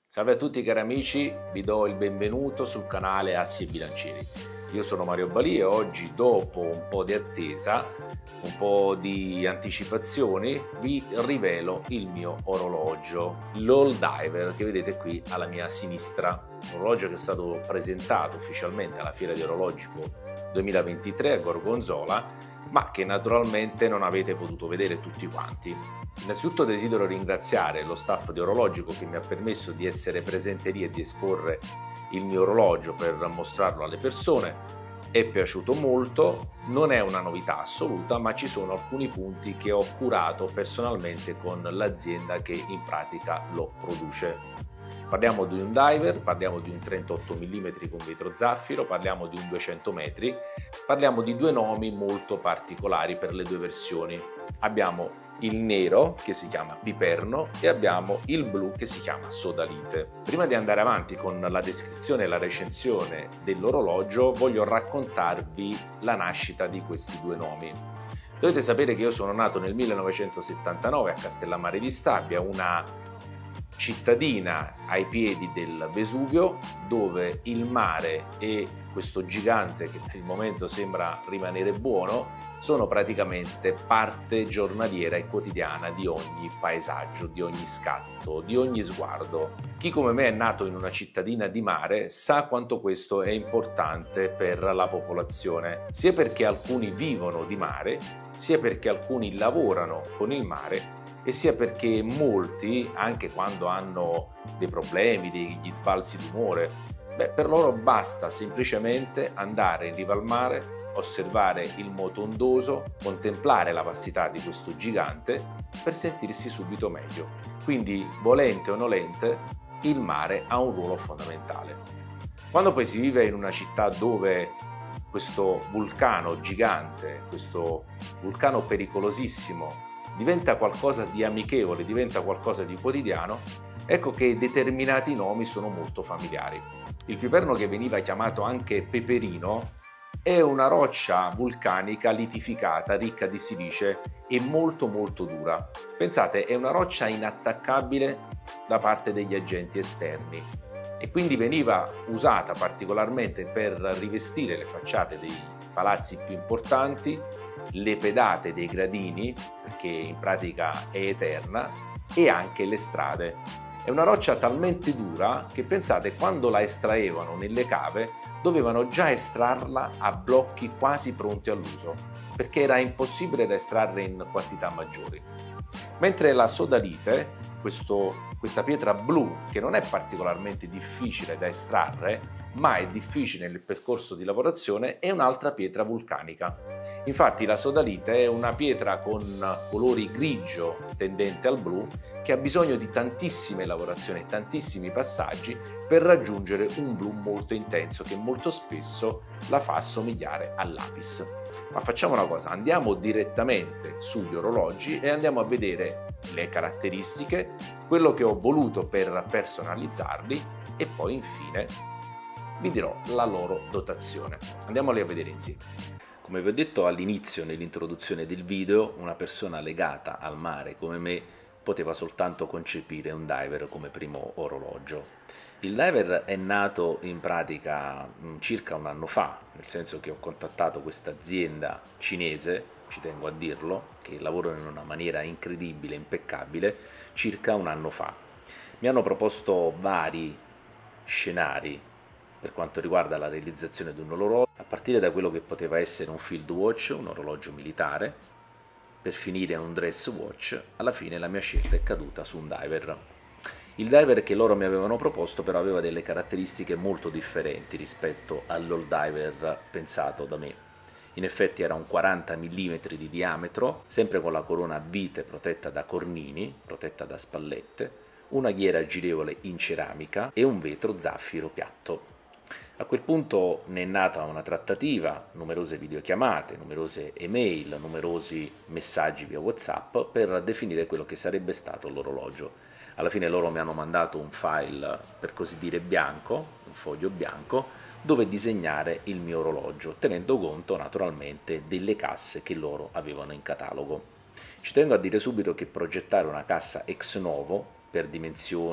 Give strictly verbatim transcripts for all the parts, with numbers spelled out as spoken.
Salve a tutti cari amici, vi do il benvenuto sul canale Assi e Bilancieri. Io sono Mario Balì e oggi, dopo un po' di attesa, un po' di anticipazioni, vi rivelo il mio orologio, l'All Diver, che vedete qui alla mia sinistra. Un orologio che è stato presentato ufficialmente alla Fiera di Orologico duemilaventitré a Gorgonzola, ma che naturalmente non avete potuto vedere tutti quanti. Innanzitutto desidero ringraziare lo staff di Orologico che mi ha permesso di essere presente lì e di esporre il mio orologio per mostrarlo alle persone. È piaciuto molto, non è una novità assoluta, ma ci sono alcuni punti che ho curato personalmente con l'azienda che in pratica lo produce. Parliamo di un diver, parliamo di un trentotto millimetri con vetro zaffiro, parliamo di un duecento metri, parliamo di due nomi molto particolari per le due versioni. Abbiamo il nero che si chiama Piperno e abbiamo il blu che si chiama Sodalite. Prima di andare avanti con la descrizione e la recensione dell'orologio voglio raccontarvi la nascita di questi due nomi. Dovete sapere che io sono nato nel millenovecentosettantanove a Castellammare di Stabia, una cittadina ai piedi del Vesuvio, dove il mare e questo gigante che per il momento sembra rimanere buono sono praticamente parte giornaliera e quotidiana di ogni paesaggio, di ogni scatto, di ogni sguardo. Chi come me è nato in una cittadina di mare sa quanto questo è importante per la popolazione, sia perché alcuni vivono di mare, sia perché alcuni lavorano con il mare e sia perché molti, anche quando hanno dei problemi, degli sbalzi d'umore, beh, per loro basta semplicemente andare in riva al mare, osservare il moto ondoso, contemplare la vastità di questo gigante per sentirsi subito meglio. Quindi, volente o nolente, il mare ha un ruolo fondamentale. Quando poi si vive in una città dove questo vulcano gigante, questo vulcano pericolosissimo, diventa qualcosa di amichevole, diventa qualcosa di quotidiano, ecco che determinati nomi sono molto familiari. Il Piperno, che veniva chiamato anche peperino, è una roccia vulcanica litificata, ricca di silice e molto molto dura. Pensate, è una roccia inattaccabile da parte degli agenti esterni e quindi veniva usata particolarmente per rivestire le facciate dei palazzi più importanti, le pedate dei gradini, perché in pratica è eterna, e anche le strade. È una roccia talmente dura che, pensate, quando la estraevano nelle cave dovevano già estrarla a blocchi quasi pronti all'uso, perché era impossibile da estrarre in quantità maggiori. Mentre la sodalite, questo, questa pietra blu, che non è particolarmente difficile da estrarre, ma è difficile nel percorso di lavorazione, è un'altra pietra vulcanica. Infatti la sodalite è una pietra con colori grigio tendente al blu che ha bisogno di tantissime lavorazioni, tantissimi passaggi per raggiungere un blu molto intenso che molto spesso la fa assomigliare all'apis. Ma facciamo una cosa, andiamo direttamente sugli orologi e andiamo a vedere le caratteristiche, quello che ho voluto per personalizzarli e poi infine vi dirò la loro dotazione. Andiamoli a vedere insieme. Come vi ho detto all'inizio nell'introduzione del video, una persona legata al mare come me poteva soltanto concepire un diver come primo orologio. Il diver è nato in pratica circa un anno fa, nel senso che ho contattato questa azienda cinese, ci tengo a dirlo, che lavorano in una maniera incredibile, impeccabile, circa un anno fa. Mi hanno proposto vari scenari per quanto riguarda la realizzazione di un orologio, a partire da quello che poteva essere un field watch, un orologio militare, per finire un dress watch. Alla fine la mia scelta è caduta su un diver. Il diver che loro mi avevano proposto però aveva delle caratteristiche molto differenti rispetto all'all diver pensato da me. In effetti era un quaranta millimetri di diametro, sempre con la corona a vite protetta da cornini, protetta da spallette, una ghiera girevole in ceramica e un vetro zaffiro piatto. A quel punto ne è nata una trattativa, numerose videochiamate, numerose email, numerosi messaggi via WhatsApp per definire quello che sarebbe stato l'orologio. Alla fine loro mi hanno mandato un file, per così dire, bianco, un foglio bianco, dove disegnare il mio orologio, tenendo conto naturalmente delle casse che loro avevano in catalogo. Ci tengo a dire subito che progettare una cassa ex novo per dimensioni,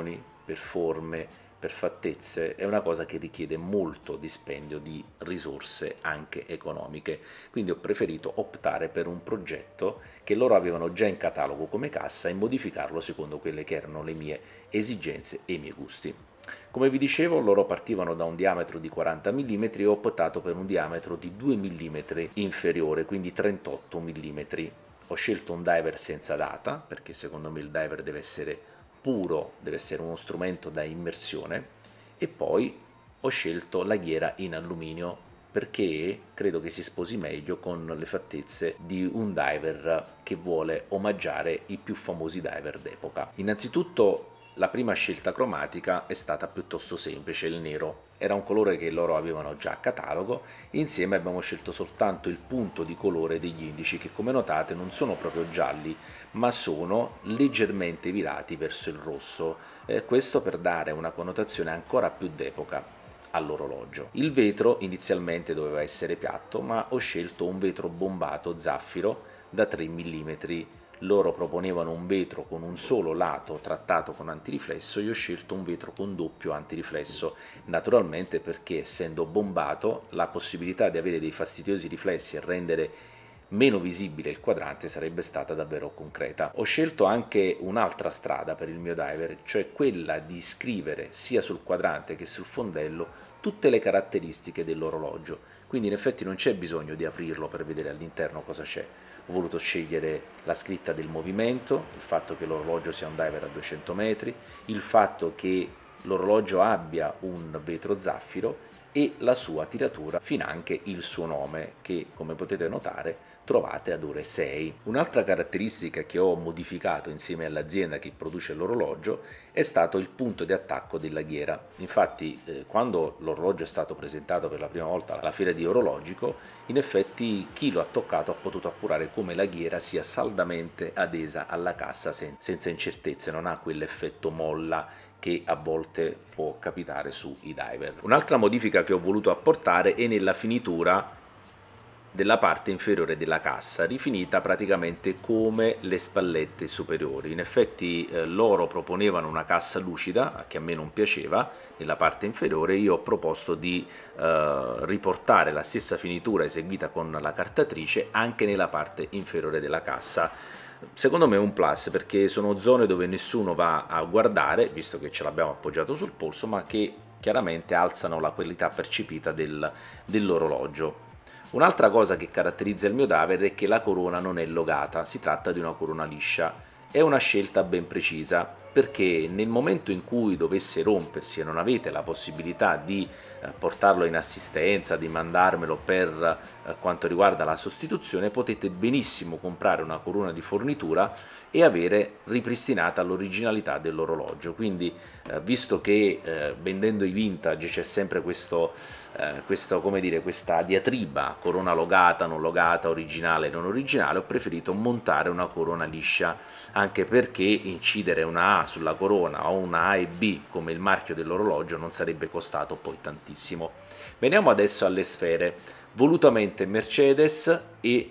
per forme, per fattezze, è una cosa che richiede molto dispendio di risorse anche economiche, quindi ho preferito optare per un progetto che loro avevano già in catalogo come cassa e modificarlo secondo quelle che erano le mie esigenze e i miei gusti. Come vi dicevo, loro partivano da un diametro di quaranta millimetri e ho optato per un diametro di due millimetri inferiore, quindi trentotto millimetri. Ho scelto un diver senza data, perché secondo me il diver deve essere puro, deve essere uno strumento da immersione, e poi ho scelto la ghiera in alluminio, perché credo che si sposi meglio con le fattezze di un diver che vuole omaggiare i più famosi diver d'epoca. Innanzitutto, la prima scelta cromatica è stata piuttosto semplice, il nero. Era un colore che loro avevano già a catalogo, e insieme abbiamo scelto soltanto il punto di colore degli indici che, come notate, non sono proprio gialli, ma sono leggermente virati verso il rosso, eh, questo per dare una connotazione ancora più d'epoca all'orologio. Il vetro inizialmente doveva essere piatto, ma ho scelto un vetro bombato zaffiro da tre millimetri. Loro proponevano un vetro con un solo lato trattato con antiriflesso, io ho scelto un vetro con doppio antiriflesso, naturalmente perché, essendo bombato, la possibilità di avere dei fastidiosi riflessi e rendere meno visibile il quadrante sarebbe stata davvero concreta. Ho scelto anche un'altra strada per il mio diver, cioè quella di scrivere sia sul quadrante che sul fondello tutte le caratteristiche dell'orologio, quindi in effetti non c'è bisogno di aprirlo per vedere all'interno cosa c'è. Ho voluto scegliere la scritta del movimento, il fatto che l'orologio sia un diver a duecento metri, il fatto che l'orologio abbia un vetro zaffiro e la sua tiratura, finanche il suo nome, che come potete notare trovate ad ore sei. Un'altra caratteristica che ho modificato insieme all'azienda che produce l'orologio è stato il punto di attacco della ghiera. Infatti eh, quando l'orologio è stato presentato per la prima volta alla fiera di Orologico, in effetti chi lo ha toccato ha potuto appurare come la ghiera sia saldamente adesa alla cassa sen- senza incertezze, non ha quell'effetto molla che a volte può capitare sui diver. Un'altra modifica che ho voluto apportare è nella finitura della parte inferiore della cassa, rifinita praticamente come le spallette superiori. In effetti eh, loro proponevano una cassa lucida, che a me non piaceva, nella parte inferiore. Io ho proposto di eh, riportare la stessa finitura eseguita con la cartatrice anche nella parte inferiore della cassa. Secondo me è un plus, perché sono zone dove nessuno va a guardare, visto che ce l'abbiamo appoggiato sul polso, ma che chiaramente alzano la qualità percepita del, dell'orologio. Un'altra cosa che caratterizza il mio diver è che la corona non è logata, si tratta di una corona liscia. È una scelta ben precisa, perché nel momento in cui dovesse rompersi e non avete la possibilità di eh, portarlo in assistenza, di mandarmelo per eh, quanto riguarda la sostituzione, potete benissimo comprare una corona di fornitura e avere ripristinata l'originalità dell'orologio. Quindi eh, visto che eh, vendendo i vintage c'è sempre questo, eh, questo, come dire, questa diatriba corona logata, non logata, originale, non originale, ho preferito montare una corona liscia, anche perché incidere una A sulla corona o una A e B come il marchio dell'orologio non sarebbe costato poi tantissimo. Veniamo adesso alle sfere. Volutamente Mercedes e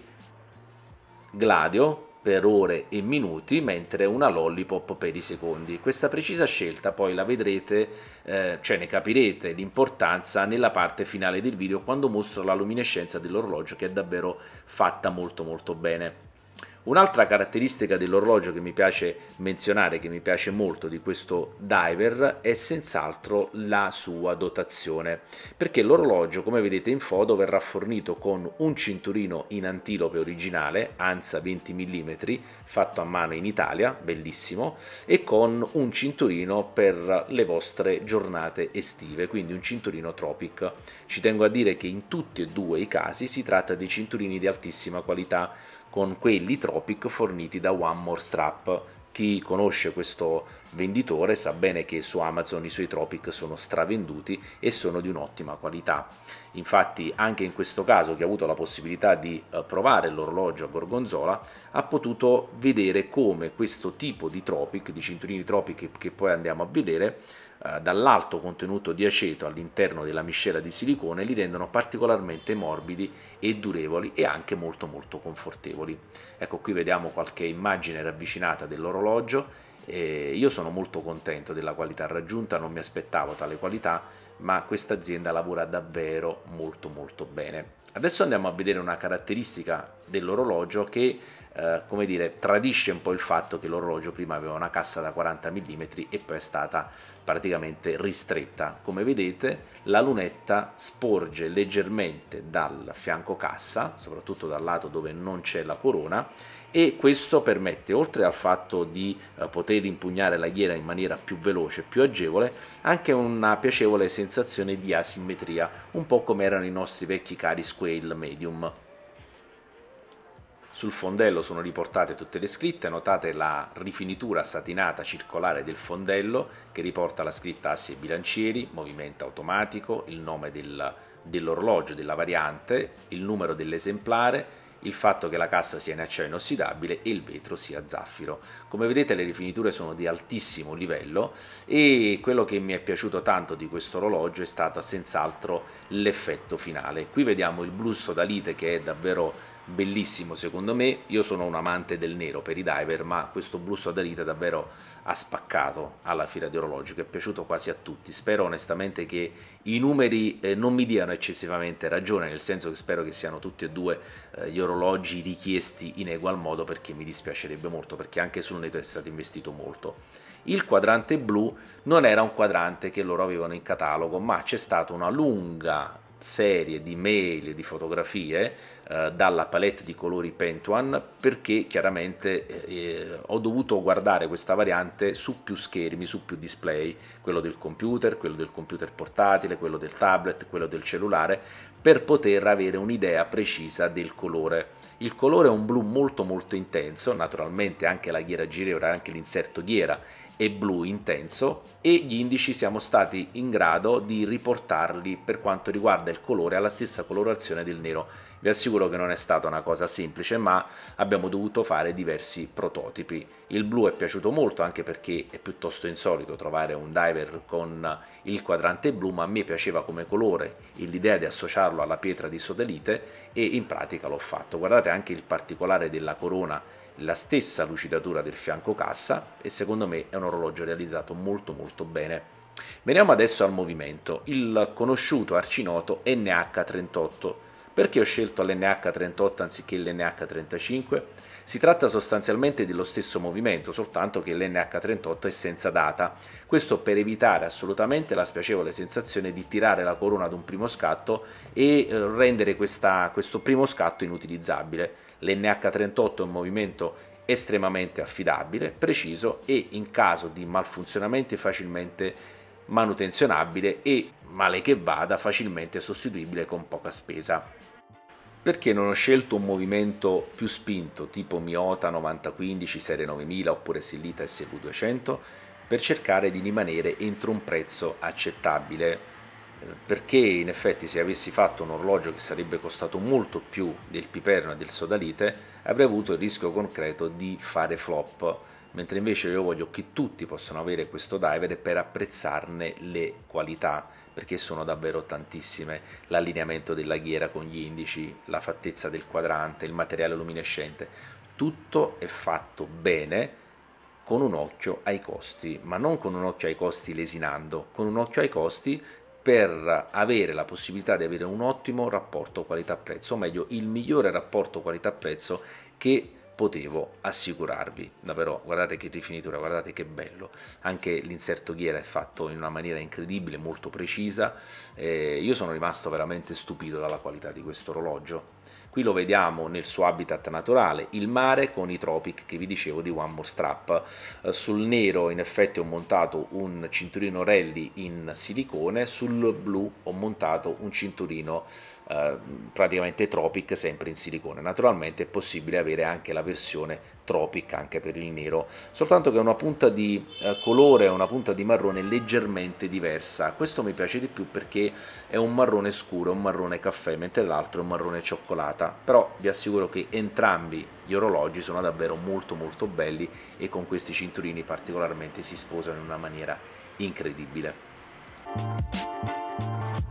Gladio per ore e minuti, mentre una Lollipop per i secondi. Questa precisa scelta poi la vedrete, eh, cioè ne capirete l'importanza nella parte finale del video, quando mostro la luminescenza dell'orologio, che è davvero fatta molto molto bene. Un'altra caratteristica dell'orologio che mi piace menzionare, che mi piace molto di questo diver, è senz'altro la sua dotazione, perché l'orologio, come vedete in foto, verrà fornito con un cinturino in antilope originale, ANSA venti millimetri, fatto a mano in Italia, bellissimo, e con un cinturino per le vostre giornate estive, quindi un cinturino Tropic. Ci tengo a dire che in tutti e due i casi si tratta di cinturini di altissima qualità, con quelli Tropic forniti da One More Strap. Chi conosce questo venditore sa bene che su Amazon i suoi Tropic sono stravenduti e sono di un'ottima qualità. Infatti anche in questo caso, chi ha avuto la possibilità di provare l'orologio a Gorgonzola ha potuto vedere come questo tipo di Tropic, di cinturini Tropic che poi andiamo a vedere, dall'alto contenuto di aceto all'interno della miscela di silicone, li rendono particolarmente morbidi e durevoli e anche molto molto confortevoli. Ecco, qui vediamo qualche immagine ravvicinata dell'orologio E io sono molto contento della qualità raggiunta, non mi aspettavo tale qualità, ma questa azienda lavora davvero molto molto bene. Adesso andiamo a vedere una caratteristica dell'orologio che eh, come dire, tradisce un po' il fatto che l'orologio prima aveva una cassa da quaranta millimetri e poi è stata praticamente ristretta. Come vedete, la lunetta sporge leggermente dal fianco cassa, soprattutto dal lato dove non c'è la corona, e questo permette, oltre al fatto di eh, poter impugnare la ghiera in maniera più veloce, più agevole, anche una piacevole sensazione di asimmetria, un po' come erano i nostri vecchi cari Scale Medium. Sul fondello sono riportate tutte le scritte, notate la rifinitura satinata circolare del fondello che riporta la scritta assi e bilancieri, movimento automatico, il nome del, dell'orologio, della variante, il numero dell'esemplare, il fatto che la cassa sia in acciaio inossidabile e il vetro sia zaffiro. Come vedete le rifiniture sono di altissimo livello e quello che mi è piaciuto tanto di questo orologio è stato senz'altro l'effetto finale. Qui vediamo il blu sodalite che è davvero bellissimo secondo me. Io sono un amante del nero per i diver, ma questo blu sodalite davvero ha spaccato alla fiera di orologi, che è piaciuto quasi a tutti. Spero onestamente che i numeri eh, non mi diano eccessivamente ragione, nel senso che spero che siano tutti e due eh, gli orologi richiesti in egual modo, perché mi dispiacerebbe molto, perché anche sul nero è stato investito molto. Il quadrante blu non era un quadrante che loro avevano in catalogo, ma c'è stata una lunga serie di mail e di fotografie eh, dalla palette di colori Pentuan, perché chiaramente eh, ho dovuto guardare questa variante su più schermi, su più display, quello del computer, quello del computer portatile, quello del tablet, quello del cellulare, per poter avere un'idea precisa del colore. Il colore è un blu molto molto intenso, naturalmente anche la ghiera gira, anche l'inserto ghiera e blu intenso, e gli indici siamo stati in grado di riportarli per quanto riguarda il colore alla stessa colorazione del nero. Vi assicuro che non è stata una cosa semplice, ma abbiamo dovuto fare diversi prototipi. Il blu è piaciuto molto anche perché è piuttosto insolito trovare un diver con il quadrante blu, ma a me piaceva come colore l'idea di associarlo alla pietra di sodalite e in pratica l'ho fatto. Guardate anche il particolare della corona, la stessa lucidatura del fianco cassa, e secondo me è un orologio realizzato molto molto bene. Veniamo adesso al movimento, il conosciuto arcinoto N H trentotto. Perché ho scelto l'N H trentotto anziché l'N H trentacinque? Si tratta sostanzialmente dello stesso movimento, soltanto che l'N H trentotto è senza data. Questo per evitare assolutamente la spiacevole sensazione di tirare la corona ad un primo scatto e rendere questa, questo primo scatto inutilizzabile. L'N H trentotto è un movimento estremamente affidabile, preciso e in caso di malfunzionamenti facilmente manutenzionabile e, male che vada, facilmente sostituibile con poca spesa. Perché non ho scelto un movimento più spinto tipo Miyota novanta quindici serie novemila oppure Sellita S V duecento? Per cercare di rimanere entro un prezzo accettabile, perché in effetti se avessi fatto un orologio che sarebbe costato molto più del Piperno e del Sodalite avrei avuto il rischio concreto di fare flop, mentre invece io voglio che tutti possano avere questo diver per apprezzarne le qualità, perché sono davvero tantissime: l'allineamento della ghiera con gli indici, la fattezza del quadrante, il materiale luminescente, tutto è fatto bene con un occhio ai costi, ma non con un occhio ai costi lesinando, con un occhio ai costi per avere la possibilità di avere un ottimo rapporto qualità-prezzo, o meglio il migliore rapporto qualità-prezzo che potevo assicurarvi. Davvero, guardate che rifinitura, guardate che bello, anche l'inserto ghiera è fatto in una maniera incredibile, molto precisa. Eh, io sono rimasto veramente stupito dalla qualità di questo orologio. Qui lo vediamo nel suo habitat naturale, il mare con i Tropic che vi dicevo di One More Strap. Eh, sul nero in effetti ho montato un cinturino rally in silicone, sul blu ho montato un cinturino eh, praticamente Tropic sempre in silicone. Naturalmente è possibile avere anche la versione Tropic anche per il nero, soltanto che è una punta di eh, colore, una punta di marrone leggermente diversa. Questo mi piace di più perché è un marrone scuro, un marrone caffè, mentre l'altro è un marrone cioccolata. Però vi assicuro che entrambi gli orologi sono davvero molto molto belli e con questi cinturini particolarmente si sposano in una maniera incredibile.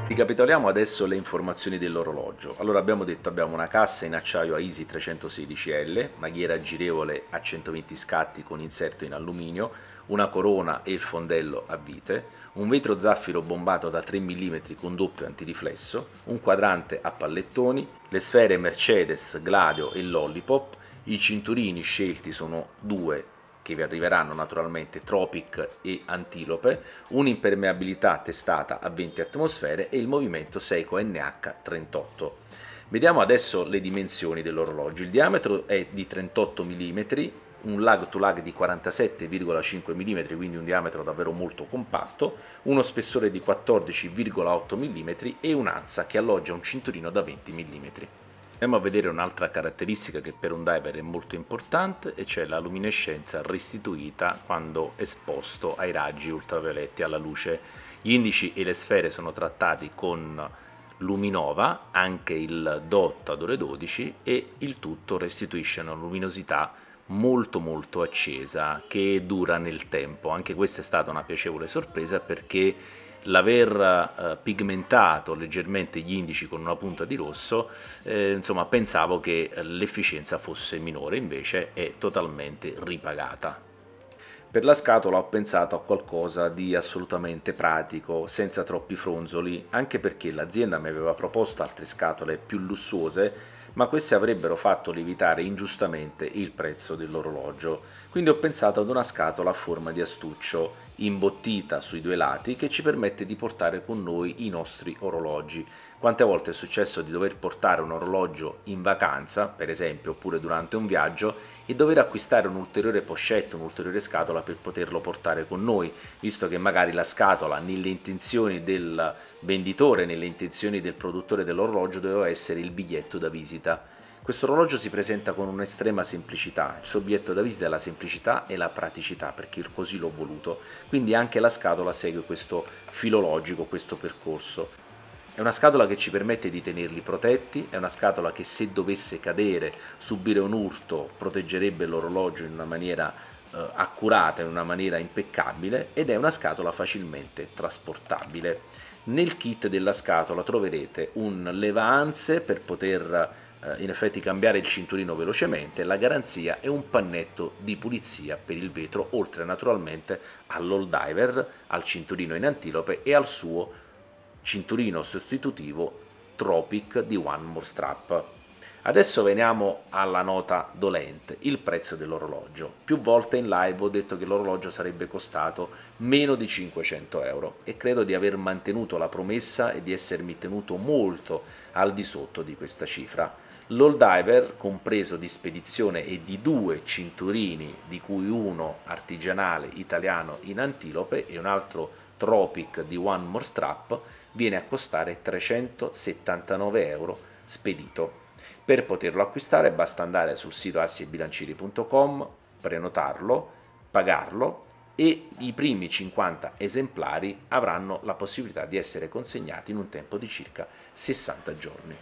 Ricapitoliamo adesso le informazioni dell'orologio. Allora abbiamo detto abbiamo una cassa in acciaio AISI trecentosedici L, una ghiera girevole a centoventi scatti con inserto in alluminio, una corona e il fondello a vite, un vetro zaffiro bombato da tre millimetri con doppio antiriflesso, un quadrante a pallettoni, le sfere Mercedes, Gladio e Lollipop, i cinturini scelti sono due che vi arriveranno naturalmente, Tropic e Antilope, un'impermeabilità testata a venti atmosfere e il movimento Seiko N H trentotto. Vediamo adesso le dimensioni dell'orologio. Il diametro è di trentotto millimetri, un lag to lag di quarantasette virgola cinque millimetri, quindi un diametro davvero molto compatto, uno spessore di quattordici virgola otto millimetri e un'ansa che alloggia un cinturino da venti millimetri. Andiamo a vedere un'altra caratteristica che per un diver è molto importante, e cioè la luminescenza restituita quando esposto ai raggi ultravioletti, alla luce. Gli indici e le sfere sono trattati con Luminova, anche il dot ad ore dodici, e il tutto restituisce una luminosità molto molto accesa che dura nel tempo. Anche questa è stata una piacevole sorpresa, perché l'aver eh, pigmentato leggermente gli indici con una punta di rosso, eh, insomma pensavo che l'efficienza fosse minore, invece è totalmente ripagata. Per la scatola ho pensato a qualcosa di assolutamente pratico, senza troppi fronzoli, anche perché l'azienda mi aveva proposto altre scatole più lussuose, ma queste avrebbero fatto lievitare ingiustamente il prezzo dell'orologio. Quindi ho pensato ad una scatola a forma di astuccio, imbottita sui due lati, che ci permette di portare con noi i nostri orologi. Quante volte è successo di dover portare un orologio in vacanza, per esempio, oppure durante un viaggio, e dover acquistare un'ulteriore pochette, un'ulteriore scatola per poterlo portare con noi, visto che magari la scatola, nelle intenzioni del venditore, nelle intenzioni del produttore dell'orologio, doveva essere il biglietto da visita. Questo orologio si presenta con un'estrema semplicità, il suo biglietto da visita è la semplicità e la praticità, perché così l'ho voluto, quindi anche la scatola segue questo filologico, questo percorso. È una scatola che ci permette di tenerli protetti, è una scatola che se dovesse cadere, subire un urto, proteggerebbe l'orologio in una maniera eh, accurata, in una maniera impeccabile, ed è una scatola facilmente trasportabile. Nel kit della scatola troverete un levaanze per poter in effetti cambiare il cinturino velocemente, la garanzia e un pannetto di pulizia per il vetro, oltre naturalmente all'all diver, al cinturino in antilope e al suo cinturino sostitutivo Tropic di One More Strap. Adesso veniamo alla nota dolente, il prezzo dell'orologio. Più volte in live ho detto che l'orologio sarebbe costato meno di cinquecento euro e credo di aver mantenuto la promessa e di essermi tenuto molto al di sotto di questa cifra. L'all diver, compreso di spedizione e di due cinturini, di cui uno artigianale italiano in antilope e un altro Tropic di One More Strap, viene a costare trecentosettantanove euro spedito. Per poterlo acquistare basta andare sul sito assi e bilancieri punto com, prenotarlo, pagarlo e i primi cinquanta esemplari avranno la possibilità di essere consegnati in un tempo di circa sessanta giorni.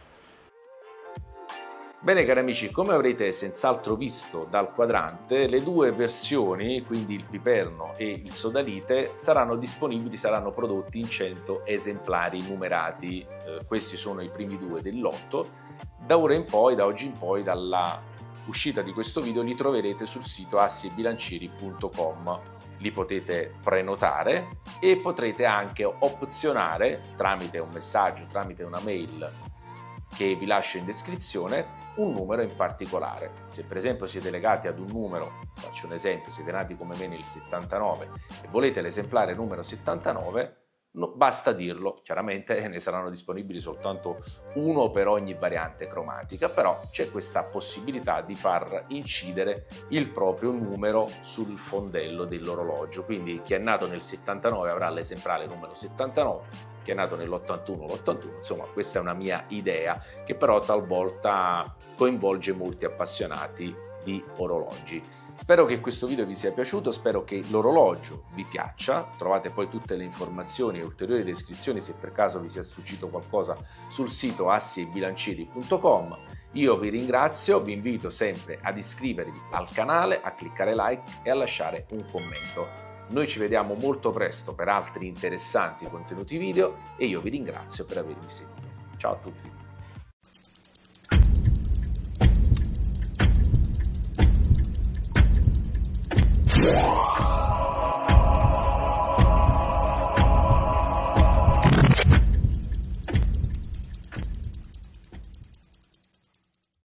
Bene cari amici, come avrete senz'altro visto dal quadrante, le due versioni, quindi il piperno e il sodalite, saranno disponibili, saranno prodotti in cento esemplari numerati. Eh, questi sono i primi due del lotto. Da ora in poi, da oggi in poi, dalla uscita di questo video, li troverete sul sito assi e bilancieri punto com. Li potete prenotare e potrete anche opzionare tramite un messaggio, tramite una mail che vi lascio in descrizione, un numero in particolare. Se per esempio siete legati ad un numero, faccio un esempio, siete nati come me nel settantanove e volete l'esemplare numero settantanove, no, basta dirlo, chiaramente ne saranno disponibili soltanto uno per ogni variante cromatica, però c'è questa possibilità di far incidere il proprio numero sul fondello dell'orologio, quindi chi è nato nel settantanove avrà l'esemplare numero settantanove, chi è nato nell'ottantuno l'ottantuno, insomma questa è una mia idea che però talvolta coinvolge molti appassionati di orologi. Spero che questo video vi sia piaciuto, spero che l'orologio vi piaccia, trovate poi tutte le informazioni e ulteriori descrizioni se per caso vi sia sfuggito qualcosa sul sito assi e bilancieri punto com. Io vi ringrazio, vi invito sempre ad iscrivervi al canale, a cliccare like e a lasciare un commento. Noi ci vediamo molto presto per altri interessanti contenuti video e io vi ringrazio per avermi seguito. Ciao a tutti! Wow.